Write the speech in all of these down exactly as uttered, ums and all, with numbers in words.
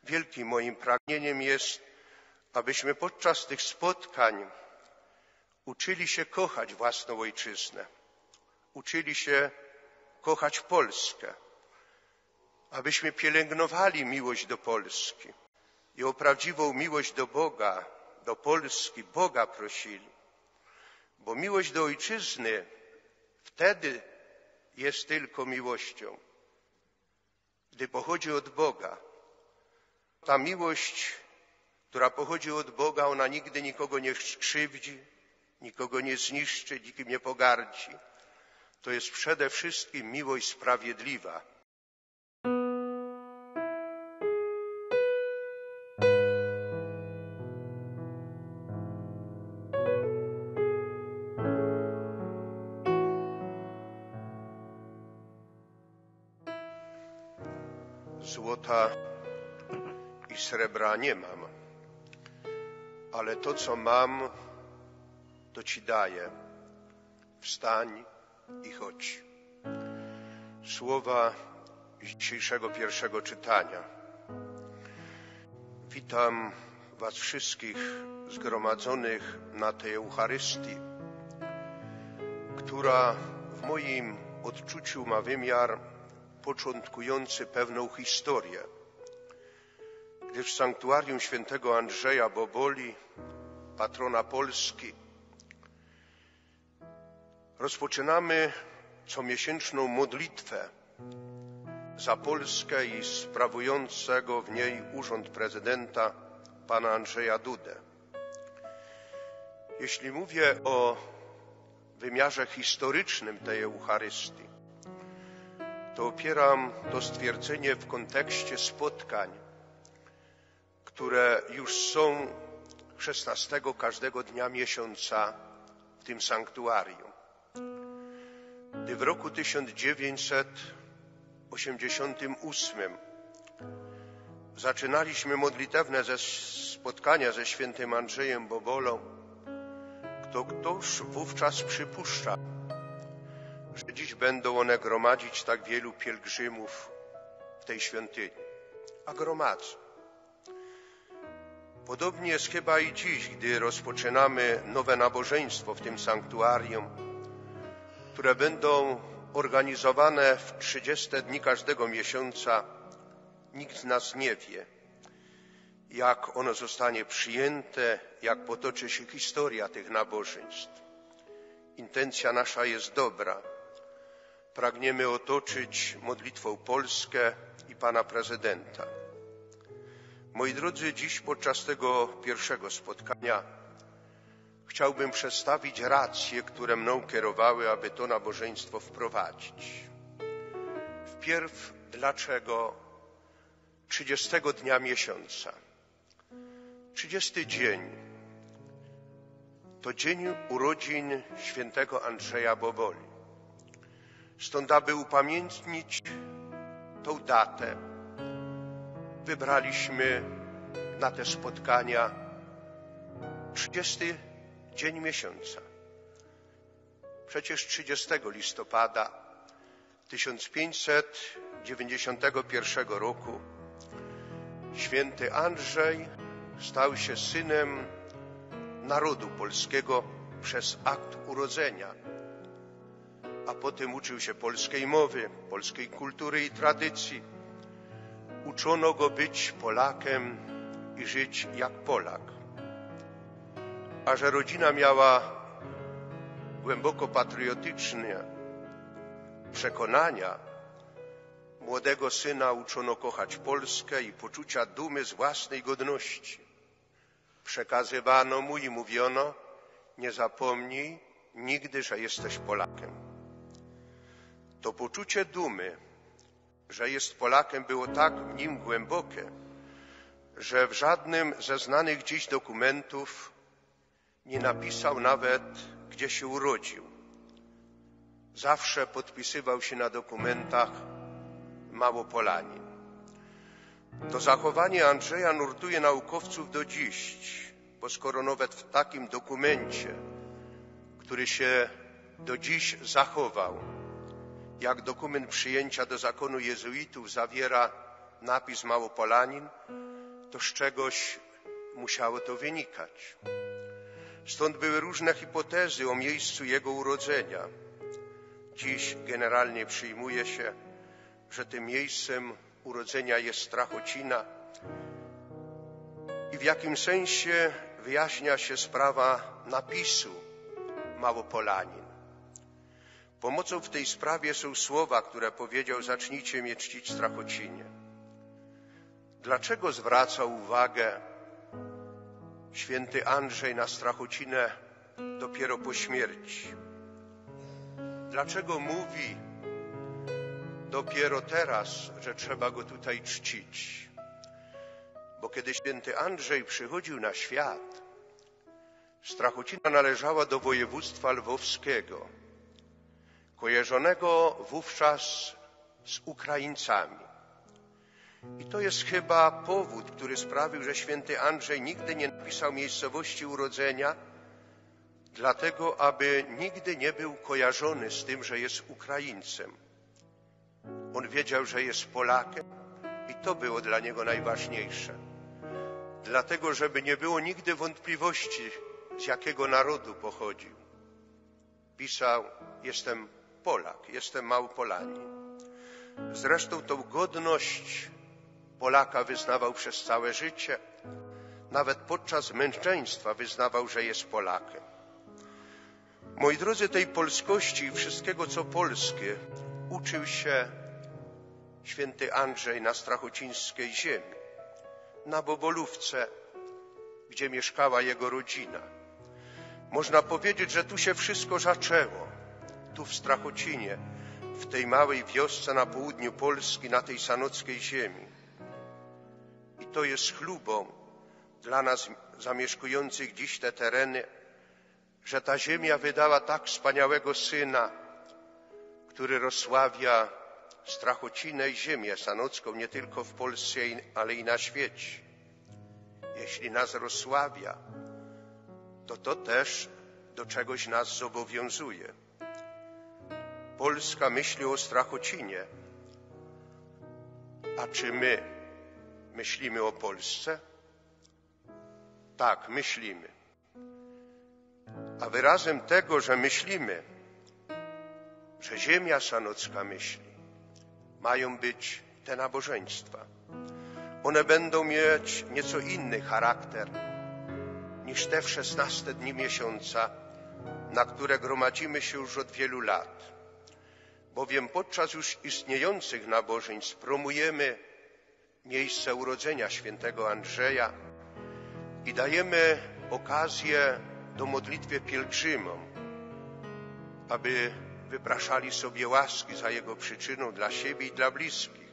Wielkim moim pragnieniem jest, abyśmy podczas tych spotkań uczyli się kochać własną ojczyznę, uczyli się kochać Polskę, abyśmy pielęgnowali miłość do Polski i o prawdziwą miłość do Boga, do Polski Boga prosili, bo miłość do ojczyzny wtedy jest tylko miłością, gdy pochodzi od Boga. Ta miłość, która pochodzi od Boga, ona nigdy nikogo nie skrzywdzi, nikogo nie zniszczy, nikim nie pogardzi. To jest przede wszystkim miłość sprawiedliwa. Złota i srebra nie mam, ale to, co mam, to Ci daję. Wstań i chodź. Słowa z dzisiejszego pierwszego czytania. Witam Was wszystkich zgromadzonych na tej Eucharystii, która w moim odczuciu ma wymiar początkujący pewną historię, gdy w sanktuarium świętego Andrzeja Boboli, patrona Polski, rozpoczynamy comiesięczną modlitwę za Polskę i sprawującego w niej urząd prezydenta pana Andrzeja Dudę. Jeśli mówię o wymiarze historycznym tej Eucharystii, to opieram to stwierdzenie w kontekście spotkań, które już są szesnastego każdego dnia miesiąca w tym sanktuarium. Gdy w roku tysiąc dziewięćset osiemdziesiątym ósmym zaczynaliśmy modlitewne ze spotkania ze świętym Andrzejem Bobolą, to ktoś wówczas przypuszcza, że dziś będą one gromadzić tak wielu pielgrzymów w tej świątyni, a gromadzą. Podobnie jest chyba i dziś, gdy rozpoczynamy nowe nabożeństwo w tym sanktuarium, które będą organizowane w trzydzieste dni każdego miesiąca. Nikt z nas nie wie, jak ono zostanie przyjęte, jak potoczy się historia tych nabożeństw. Intencja nasza jest dobra. Pragniemy otoczyć modlitwą Polskę i pana prezydenta. Moi drodzy, dziś podczas tego pierwszego spotkania chciałbym przedstawić racje, które mną kierowały, aby to nabożeństwo wprowadzić. Wpierw, dlaczego trzydziestego dnia miesiąca? trzydziesty dzień to dzień urodzin świętego Andrzeja Boboli. Stąd, aby upamiętnić tą datę, wybraliśmy na te spotkania trzydziesty dzień miesiąca. Przecież trzydziestego listopada tysiąc pięćset dziewięćdziesiątego pierwszego roku święty Andrzej stał się synem narodu polskiego przez akt urodzenia, a potem uczył się polskiej mowy, polskiej kultury i tradycji. Uczono go być Polakiem i żyć jak Polak. A że rodzina miała głęboko patriotyczne przekonania, młodego syna uczono kochać Polskę i poczucia dumy z własnej godności. Przekazywano mu i mówiono: nie zapomnij nigdy, że jesteś Polakiem. To poczucie dumy, że jest Polakiem, było tak w nim głębokie, że w żadnym ze znanych dziś dokumentów nie napisał nawet, gdzie się urodził. Zawsze podpisywał się na dokumentach Małopolanin. To zachowanie Andrzeja nurtuje naukowców do dziś, bo skoro nawet w takim dokumencie, który się do dziś zachował, jak dokument przyjęcia do zakonu jezuitów zawiera napis Małopolanin, to z czegoś musiało to wynikać. Stąd były różne hipotezy o miejscu jego urodzenia. Dziś generalnie przyjmuje się, że tym miejscem urodzenia jest Strachocina i w jakim sensie wyjaśnia się sprawa napisu Małopolanin. Pomocą w tej sprawie są słowa, które powiedział: zacznijcie mnie czcić w Strachocinie. Dlaczego zwraca uwagę święty Andrzej na Strachocinę dopiero po śmierci? Dlaczego mówi dopiero teraz, że trzeba go tutaj czcić? Bo kiedy święty Andrzej przychodził na świat, Strachocina należała do województwa lwowskiego, kojarzonego wówczas z Ukraińcami. I to jest chyba powód, który sprawił, że święty Andrzej nigdy nie napisał miejscowości urodzenia, dlatego aby nigdy nie był kojarzony z tym, że jest Ukraińcem. On wiedział, że jest Polakiem i to było dla niego najważniejsze. Dlatego, żeby nie było nigdy wątpliwości, z jakiego narodu pochodził. Pisał: jestem Polak, jestem Małopolanin. Zresztą tą godność Polaka wyznawał przez całe życie. Nawet podczas męczeństwa wyznawał, że jest Polakiem. Moi drodzy, tej polskości i wszystkiego, co polskie, uczył się święty Andrzej na strachocińskiej ziemi, na Bobolówce, gdzie mieszkała jego rodzina. Można powiedzieć, że tu się wszystko zaczęło, tu w Strachocinie, w tej małej wiosce na południu Polski, na tej sanockiej ziemi. I to jest chlubą dla nas zamieszkujących dziś te tereny, że ta ziemia wydała tak wspaniałego syna, który rozsławia Strachocinę i ziemię sanocką nie tylko w Polsce, ale i na świecie. Jeśli nas rozsławia, to to też do czegoś nas zobowiązuje. Polska myśli o Strachocinie, a czy my myślimy o Polsce? Tak, myślimy. A wyrazem tego, że myślimy, że ziemia sanocka myśli, mają być te nabożeństwa. One będą mieć nieco inny charakter niż te w szesnaste dni miesiąca, na które gromadzimy się już od wielu lat. Bowiem podczas już istniejących nabożeństw promujemy miejsce urodzenia świętego Andrzeja i dajemy okazję do modlitwy pielgrzymom, aby wypraszali sobie łaski za jego przyczyną dla siebie i dla bliskich.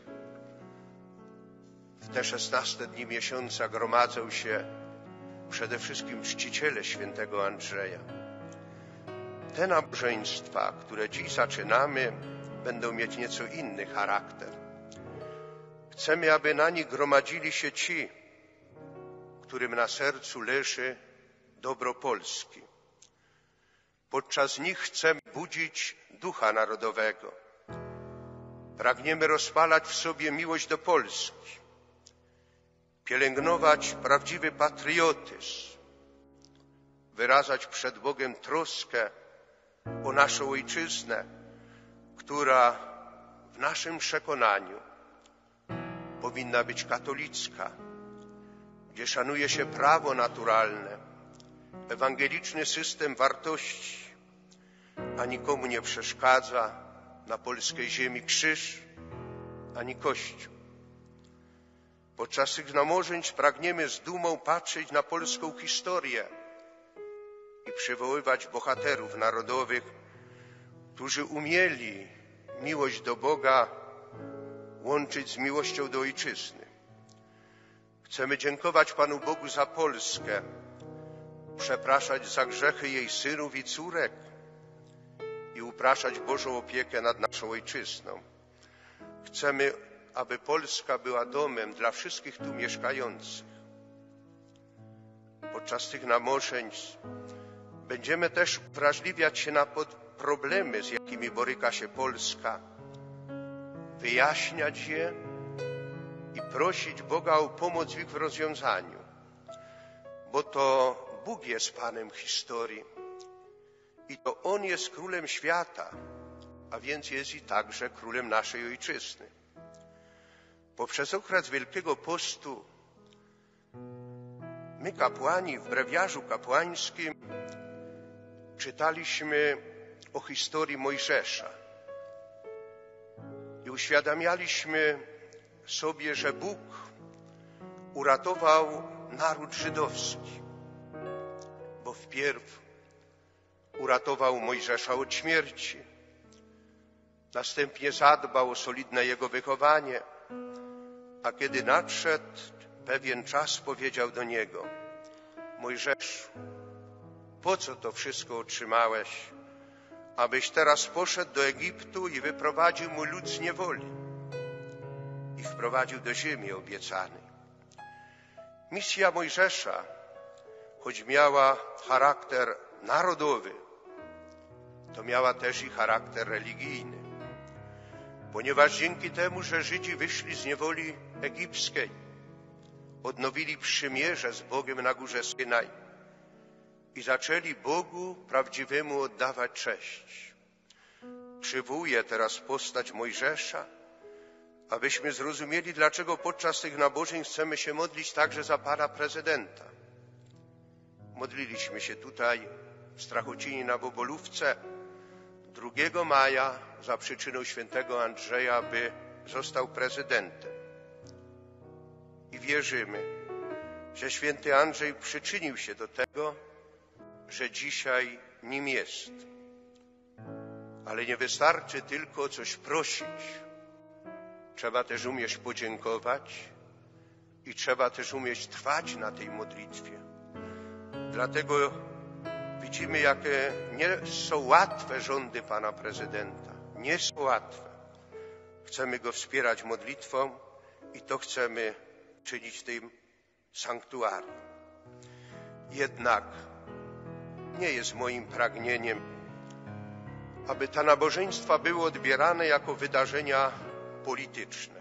W te szesnaste dni miesiąca gromadzą się przede wszystkim czciciele świętego Andrzeja. Te nabożeństwa, które dziś zaczynamy, będą mieć nieco inny charakter. Chcemy, aby na nich gromadzili się ci, którym na sercu leży dobro Polski. Podczas nich chcemy budzić ducha narodowego. Pragniemy rozpalać w sobie miłość do Polski, pielęgnować prawdziwy patriotyzm, wyrażać przed Bogiem troskę o naszą ojczyznę, która w naszym przekonaniu powinna być katolicka, gdzie szanuje się prawo naturalne, ewangeliczny system wartości, a nikomu nie przeszkadza na polskiej ziemi krzyż ani Kościół. Podczas tych nabożeństw pragniemy z dumą patrzeć na polską historię i przywoływać bohaterów narodowych, którzy umieli miłość do Boga łączyć z miłością do ojczyzny. Chcemy dziękować Panu Bogu za Polskę, przepraszać za grzechy jej synów i córek i upraszać Bożą opiekę nad naszą ojczyzną. Chcemy, aby Polska była domem dla wszystkich tu mieszkających. Podczas tych nabożeństw będziemy też uwrażliwiać się na problemy, z jakimi boryka się Polska, wyjaśniać je i prosić Boga o pomoc w ich rozwiązaniu, bo to Bóg jest Panem historii i to On jest Królem świata, a więc jest i także Królem naszej Ojczyzny. Poprzez okres Wielkiego Postu my, kapłani, w brewiarzu kapłańskim czytaliśmy o historii Mojżesza i uświadamialiśmy sobie, że Bóg uratował naród żydowski, bo wpierw uratował Mojżesza od śmierci, następnie zadbał o solidne jego wychowanie, a kiedy nadszedł pewien czas, powiedział do niego: Mojżeszu, po co to wszystko otrzymałeś, abyś teraz poszedł do Egiptu i wyprowadził mój lud z niewoli i wprowadził do ziemi obiecanej. Misja Mojżesza, choć miała charakter narodowy, to miała też i charakter religijny, ponieważ dzięki temu, że Żydzi wyszli z niewoli egipskiej, odnowili przymierze z Bogiem na górze Synaj i zaczęli Bogu prawdziwemu oddawać cześć. Przywołuję teraz postać Mojżesza, abyśmy zrozumieli, dlaczego podczas tych nabożeń chcemy się modlić także za pana prezydenta. Modliliśmy się tutaj w Strachocinie na Bobolówce drugiego maja za przyczyną świętego Andrzeja, by został prezydentem. I wierzymy, że święty Andrzej przyczynił się do tego, że dzisiaj nim jest. Ale nie wystarczy tylko coś prosić. Trzeba też umieć podziękować i trzeba też umieć trwać na tej modlitwie. Dlatego widzimy, jakie nie są łatwe rządy pana prezydenta. Nie są łatwe. Chcemy go wspierać modlitwą i to chcemy czynić w tym sanktuarium. Jednak nie jest moim pragnieniem, aby te nabożeństwa były odbierane jako wydarzenia polityczne.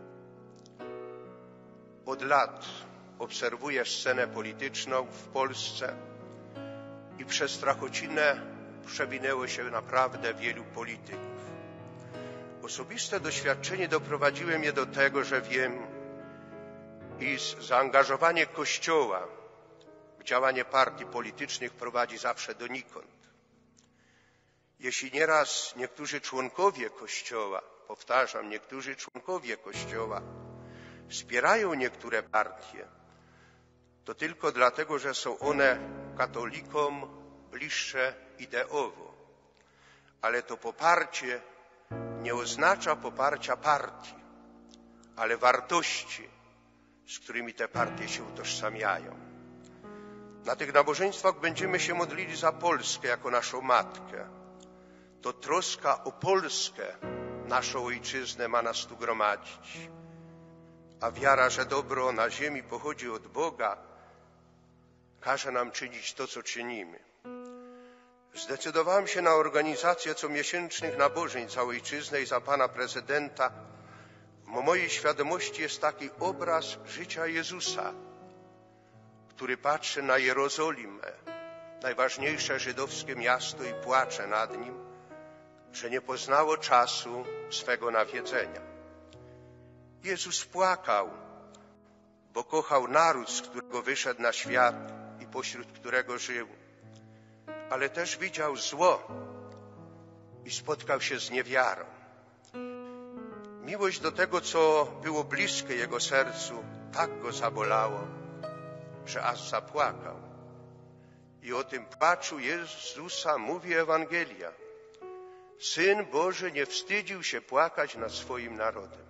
Od lat obserwuję scenę polityczną w Polsce i przez Strachocinę przewinęło się naprawdę wielu polityków. Osobiste doświadczenie doprowadziło mnie do tego, że wiem, iż zaangażowanie Kościoła w działanie partii politycznych prowadzi zawsze donikąd. Jeśli nieraz niektórzy członkowie Kościoła, powtarzam, niektórzy członkowie Kościoła wspierają niektóre partie, to tylko dlatego, że są one katolikom bliższe ideowo. Ale to poparcie nie oznacza poparcia partii, ale wartości, z którymi te partie się utożsamiają. Na tych nabożeństwach będziemy się modlili za Polskę jako naszą matkę. To troska o Polskę, naszą ojczyznę, ma nas tu gromadzić. A wiara, że dobro na ziemi pochodzi od Boga, każe nam czynić to, co czynimy. Zdecydowałem się na organizację comiesięcznych nabożeń za ojczyznę i za pana prezydenta. W mojej świadomości jest taki obraz życia Jezusa, który patrzy na Jerozolimę, najważniejsze żydowskie miasto, i płacze nad nim, że nie poznało czasu swego nawiedzenia. Jezus płakał, bo kochał naród, z którego wyszedł na świat i pośród którego żył, ale też widział zło i spotkał się z niewiarą. Miłość do tego, co było bliskie jego sercu, tak go zabolało, że aż zapłakał. I o tym płaczu Jezusa mówi Ewangelia. Syn Boży nie wstydził się płakać nad swoim narodem.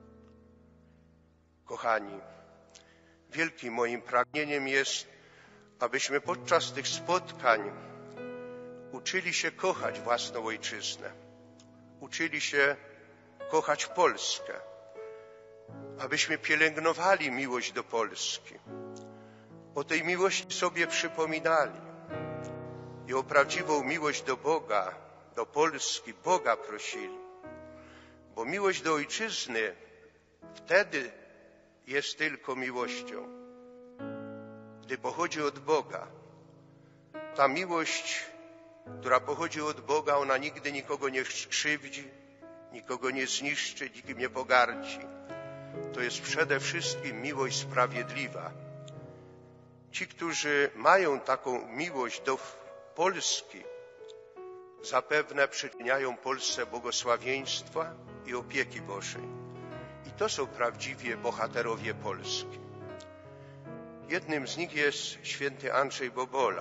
Kochani, wielkim moim pragnieniem jest, abyśmy podczas tych spotkań uczyli się kochać własną ojczyznę, uczyli się kochać Polskę, abyśmy pielęgnowali miłość do Polski, o tej miłości sobie przypominali i o prawdziwą miłość do Boga, do Polski Boga prosili, bo miłość do ojczyzny wtedy jest tylko miłością. Gdy pochodzi od Boga, ta miłość, która pochodzi od Boga, ona nigdy nikogo nie skrzywdzi, nikogo nie zniszczy, nikim nie pogardzi. To jest przede wszystkim miłość sprawiedliwa. Ci, którzy mają taką miłość do Polski, zapewne przyczyniają Polsce błogosławieństwa i opieki Bożej. I to są prawdziwie bohaterowie Polski. Jednym z nich jest święty Andrzej Bobola.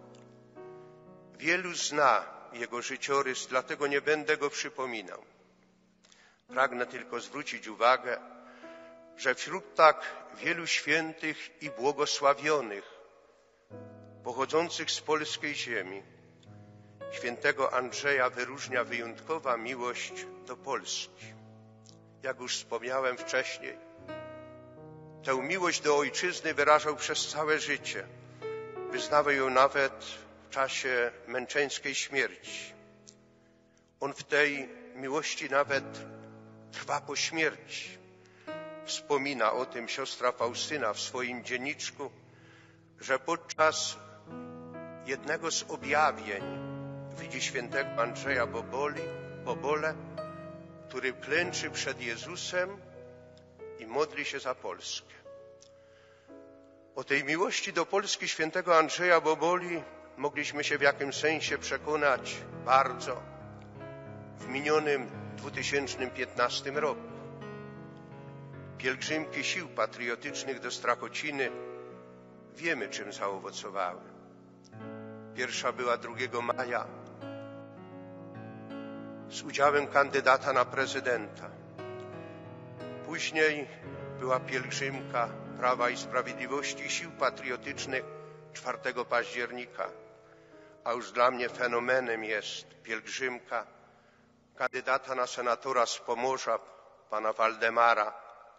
Wielu zna jego życiorys, dlatego nie będę go przypominał. Pragnę tylko zwrócić uwagę, że wśród tak wielu świętych i błogosławionych, pochodzących z polskiej ziemi, świętego Andrzeja wyróżnia wyjątkowa miłość do Polski. Jak już wspomniałem wcześniej, tę miłość do ojczyzny wyrażał przez całe życie. Wyznawał ją nawet w czasie męczeńskiej śmierci. On w tej miłości nawet trwa po śmierci. Wspomina o tym siostra Faustyna w swoim dzienniczku, że podczas jednego z objawień widzi świętego Andrzeja Boboli, Bobole, który klęczy przed Jezusem i modli się za Polskę. O tej miłości do Polski świętego Andrzeja Boboli mogliśmy się w jakimś sensie przekonać bardzo w minionym dwa tysiące piętnastym roku. Pielgrzymki sił patriotycznych do Strachociny wiemy, czym zaowocowały. Pierwsza była drugiego maja z udziałem kandydata na prezydenta. Później była pielgrzymka Prawa i Sprawiedliwości i sił patriotycznych czwartego października, a już dla mnie fenomenem jest pielgrzymka kandydata na senatora z Pomorza, pana Waldemara,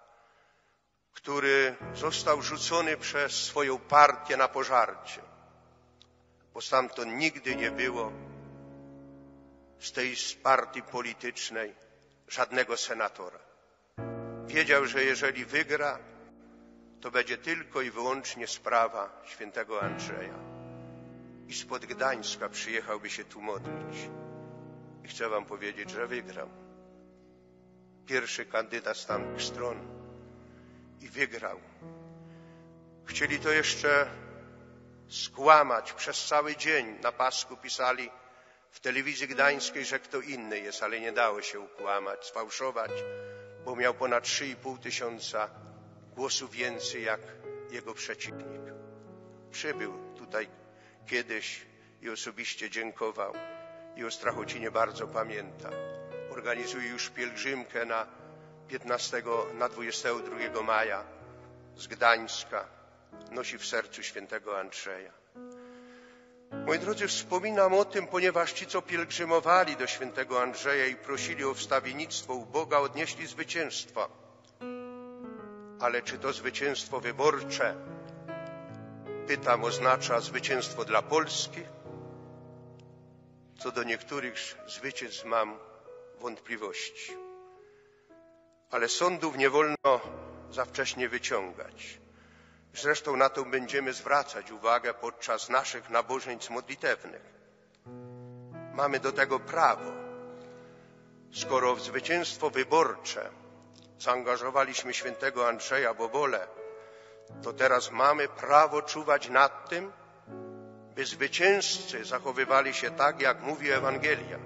który został rzucony przez swoją partię na pożarcie, bo stamtąd nigdy nie było z tej partii politycznej żadnego senatora. Wiedział, że jeżeli wygra, to będzie tylko i wyłącznie sprawa świętego Andrzeja. I spod Gdańska przyjechałby się tu modlić. I chcę wam powiedzieć, że wygrał. Pierwszy kandydat z tamtych stron i wygrał. Chcieli to jeszcze skłamać. Przez cały dzień na pasku pisali w telewizji gdańskiej, że kto inny jest, ale nie dało się ukłamać, sfałszować, bo miał ponad trzy i pół tysiąca głosów więcej jak jego przeciwnik. Przybył tutaj kiedyś i osobiście dziękował i o Strachocinie bardzo pamięta. Organizuje już pielgrzymkę na piętnastego, na dwudziestego drugiego maja z Gdańska. Nosi w sercu świętego Andrzeja. Moi drodzy, wspominam o tym, ponieważ ci, co pielgrzymowali do świętego Andrzeja i prosili o wstawiennictwo u Boga, odnieśli zwycięstwo. Ale czy to zwycięstwo wyborcze, pytam, oznacza zwycięstwo dla Polski? Co do niektórych zwycięstw mam wątpliwości. Ale sądów nie wolno za wcześnie wyciągać. Zresztą na to będziemy zwracać uwagę podczas naszych nabożeństw modlitewnych. Mamy do tego prawo. Skoro w zwycięstwo wyborcze zaangażowaliśmy świętego Andrzeja Bobole, to teraz mamy prawo czuwać nad tym, by zwycięzcy zachowywali się tak, jak mówi Ewangelia.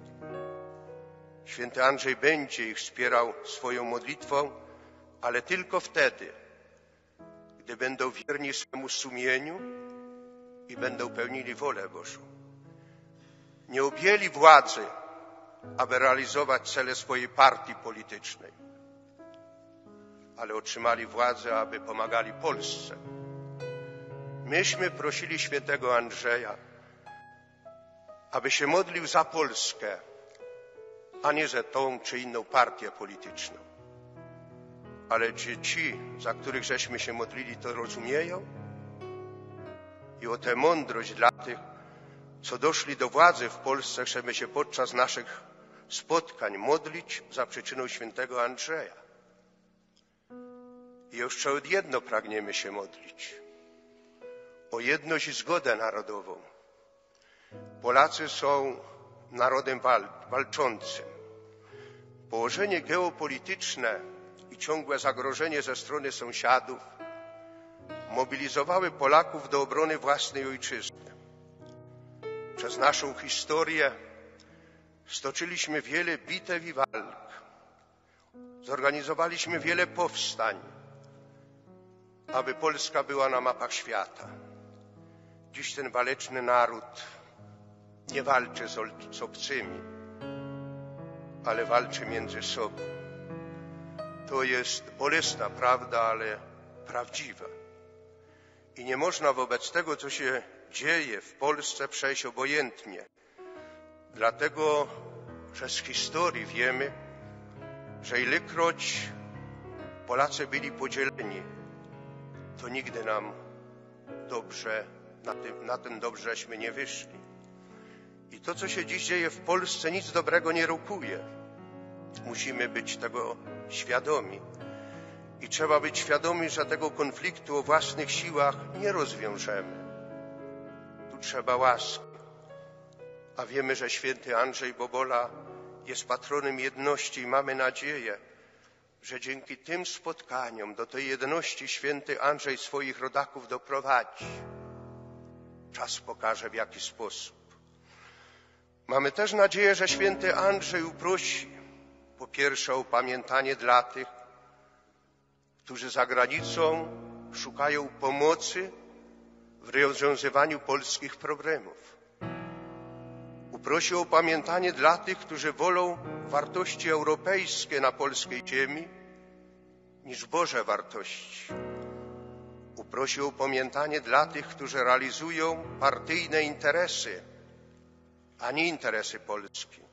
Święty Andrzej będzie ich wspierał swoją modlitwą, ale tylko wtedy, gdy będą wierni swemu sumieniu i będą pełnili wolę Bożą. Nie objęli władzy, aby realizować cele swojej partii politycznej, ale otrzymali władzę, aby pomagali Polsce. Myśmy prosili świętego Andrzeja, aby się modlił za Polskę, a nie za tą czy inną partię polityczną. Ale czy ci, za których żeśmy się modlili, to rozumieją? I o tę mądrość dla tych, co doszli do władzy w Polsce, chcemy się podczas naszych spotkań modlić za przyczyną świętego Andrzeja. I jeszcze o jedno pragniemy się modlić. O jedność i zgodę narodową. Polacy są narodem wal walczącym. Położenie geopolityczne i ciągłe zagrożenie ze strony sąsiadów mobilizowały Polaków do obrony własnej ojczyzny. Przez naszą historię stoczyliśmy wiele bitew i walk. Zorganizowaliśmy wiele powstań, aby Polska była na mapach świata. Dziś ten waleczny naród nie walczy z obcymi, ale walczy między sobą. To jest bolesna prawda, ale prawdziwa. I nie można wobec tego, co się dzieje w Polsce, przejść obojętnie. Dlatego, że z historii wiemy, że ilekroć Polacy byli podzieleni, to nigdy nam dobrze, na tym, na tym dobrześmy nie wyszli. I to, co się dziś dzieje w Polsce, nic dobrego nie rokuje. Musimy być tego świadomi. I trzeba być świadomi, że tego konfliktu o własnych siłach nie rozwiążemy. Tu trzeba łaski. A wiemy, że święty Andrzej Bobola jest patronem jedności i mamy nadzieję, że dzięki tym spotkaniom do tej jedności święty Andrzej swoich rodaków doprowadzi. Czas pokaże, w jaki sposób. Mamy też nadzieję, że święty Andrzej uprosi po pierwsze o upamiętanie dla tych, którzy za granicą szukają pomocy w rozwiązywaniu polskich problemów. Uprosi o upamiętanie dla tych, którzy wolą wartości europejskie na polskiej ziemi niż Boże wartości. Uprosi o upamiętanie dla tych, którzy realizują partyjne interesy, a nie interesy Polski.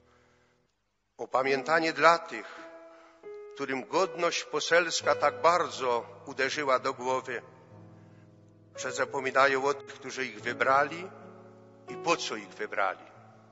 Upamiętanie dla tych, którym godność poselska tak bardzo uderzyła do głowy, że zapominają o tych, którzy ich wybrali i po co ich wybrali.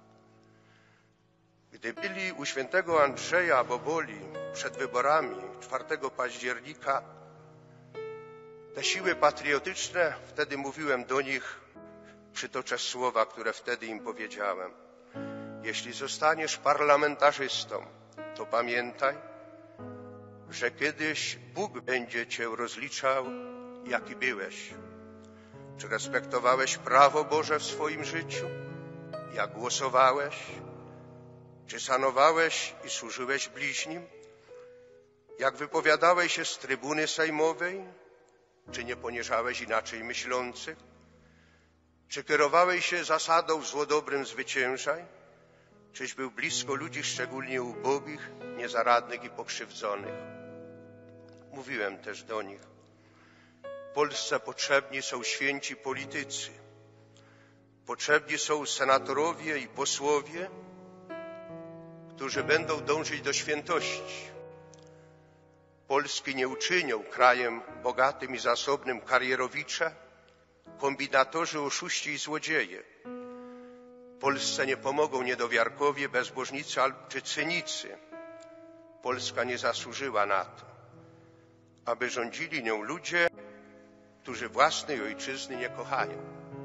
Gdy byli u świętego Andrzeja Boboli przed wyborami czwartego października, te siły patriotyczne, wtedy mówiłem do nich, przytoczę słowa, które wtedy im powiedziałem. Jeśli zostaniesz parlamentarzystą, to pamiętaj, że kiedyś Bóg będzie cię rozliczał, jaki byłeś. Czy respektowałeś prawo Boże w swoim życiu? Jak głosowałeś? Czy szanowałeś i służyłeś bliźnim? Jak wypowiadałeś się z trybuny sejmowej? Czy nie poniżałeś inaczej myślących? Czy kierowałeś się zasadą zło dobrem zwyciężaj? Czyś był blisko ludzi, szczególnie ubogich, niezaradnych i pokrzywdzonych? Mówiłem też do nich. W Polsce potrzebni są święci politycy. Potrzebni są senatorowie i posłowie, którzy będą dążyć do świętości. Polski nie uczynią krajem bogatym i zasobnym karierowicze, kombinatorzy, oszuści i złodzieje. Polsce nie pomogą niedowiarkowie, bezbożnicy czy cynicy. Polska nie zasłużyła na to, aby rządzili nią ludzie, którzy własnej ojczyzny nie kochają.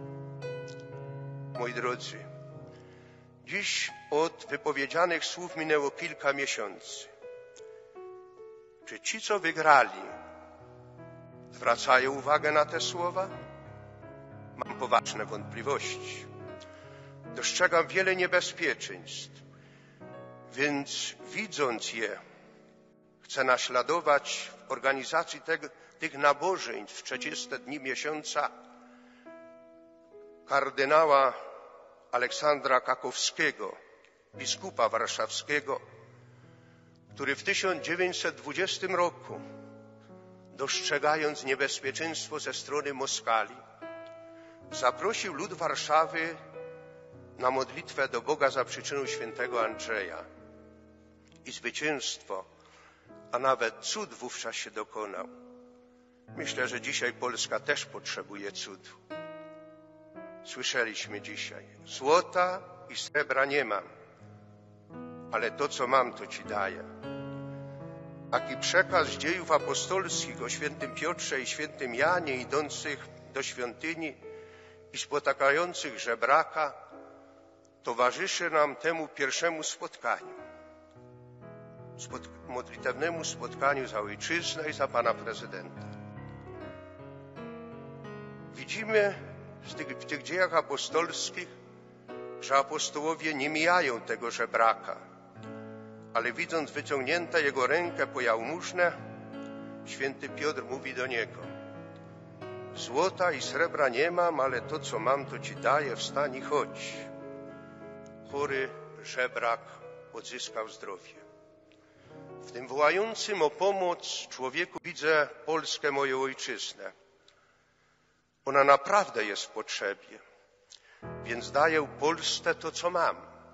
Moi drodzy, dziś od wypowiedzianych słów minęło kilka miesięcy. Czy ci, co wygrali, zwracają uwagę na te słowa? Mam poważne wątpliwości. Dostrzegam wiele niebezpieczeństw, więc widząc je, chcę naśladować w organizacji te, tych nabożeństw w trzydzieste dni miesiąca kardynała Aleksandra Kakowskiego, biskupa warszawskiego, który w tysiąc dziewięćset dwudziestym roku, dostrzegając niebezpieczeństwo ze strony Moskali, zaprosił lud Warszawy na modlitwę do Boga za przyczyną świętego Andrzeja. I zwycięstwo, a nawet cud wówczas się dokonał. Myślę, że dzisiaj Polska też potrzebuje cudu. Słyszeliśmy dzisiaj, złota i srebra nie mam, ale to, co mam, to Ci daję. Taki przekaz z dziejów apostolskich o świętym Piotrze i świętym Janie idących do świątyni i spotykających żebraka towarzyszy nam temu pierwszemu spotkaniu. Spot modlitewnemu spotkaniu za ojczyznę i za pana prezydenta. Widzimy w tych, w tych dziejach apostolskich, że apostołowie nie mijają tego żebraka, ale widząc wyciągniętą jego rękę po jałmużnę, święty Piotr mówi do niego: złota i srebra nie mam, ale to, co mam, to ci daję, wstań i chodź. Chory żebrak odzyskał zdrowie. W tym wołającym o pomoc człowieku widzę Polskę, moją ojczyznę. Ona naprawdę jest w potrzebie, więc daję Polsce to, co mam.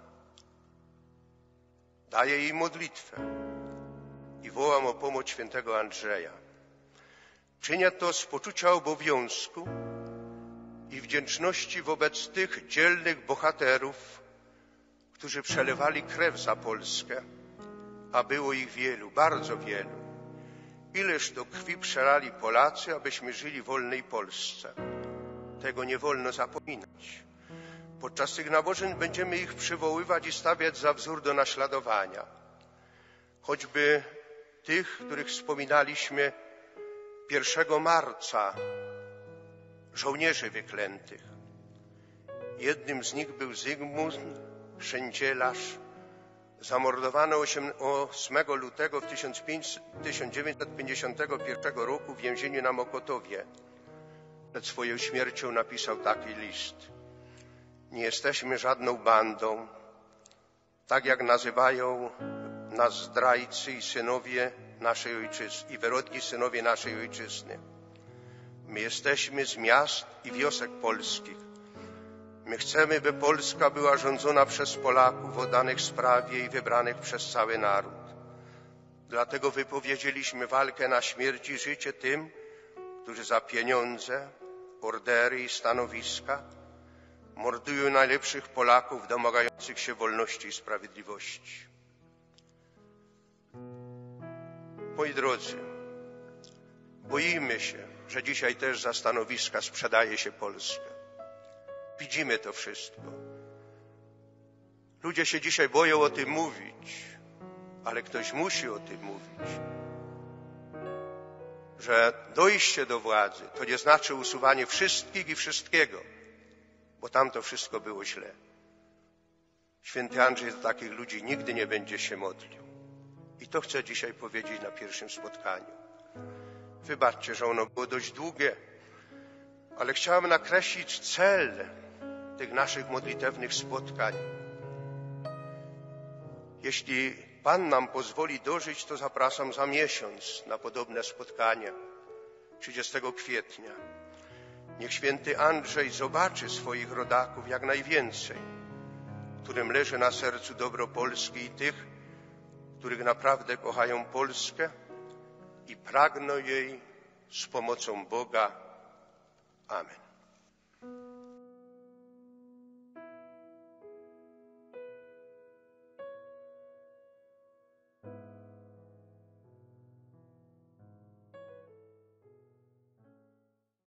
Daję jej modlitwę i wołam o pomoc świętego Andrzeja. Czynię to z poczucia obowiązku i wdzięczności wobec tych dzielnych bohaterów, którzy przelewali krew za Polskę, a było ich wielu, bardzo wielu. Ileż to krwi przelali Polacy, abyśmy żyli w wolnej Polsce. Tego nie wolno zapominać. Podczas tych nabożeń będziemy ich przywoływać i stawiać za wzór do naśladowania. Choćby tych, których wspominaliśmy pierwszego marca, żołnierzy wyklętych. Jednym z nich był Zygmunt Szędzielarz, zamordowany ósmego lutego tysiąc dziewięćset pięćdziesiątego pierwszego roku w więzieniu na Mokotowie. Przed swoją śmiercią napisał taki list: nie jesteśmy żadną bandą, tak jak nazywają nas zdrajcy i synowie naszej ojczyzny, i wyrodki synowie naszej ojczyzny. My jesteśmy z miast i wiosek polskich. My chcemy, by Polska była rządzona przez Polaków oddanych sprawie i wybranych przez cały naród. Dlatego wypowiedzieliśmy walkę na śmierć i życie tym, którzy za pieniądze, ordery i stanowiska mordują najlepszych Polaków domagających się wolności i sprawiedliwości. Moi drodzy, boimy się, że dzisiaj też za stanowiska sprzedaje się Polskę. Widzimy to wszystko. Ludzie się dzisiaj boją o tym mówić, ale ktoś musi o tym mówić. Że dojście do władzy to nie znaczy usuwanie wszystkich i wszystkiego, bo tam to wszystko było źle. Święty Andrzej do takich ludzi nigdy nie będzie się modlił. I to chcę dzisiaj powiedzieć na pierwszym spotkaniu. Wybaczcie, że ono było dość długie, ale chciałem nakreślić cel tych naszych modlitewnych spotkań. Jeśli Pan nam pozwoli dożyć, to zapraszam za miesiąc na podobne spotkanie, trzydziestego kwietnia. Niech święty Andrzej zobaczy swoich rodaków jak najwięcej, którym leży na sercu dobro Polski i tych, których naprawdę kochają Polskę i pragną jej z pomocą Boga. Amen.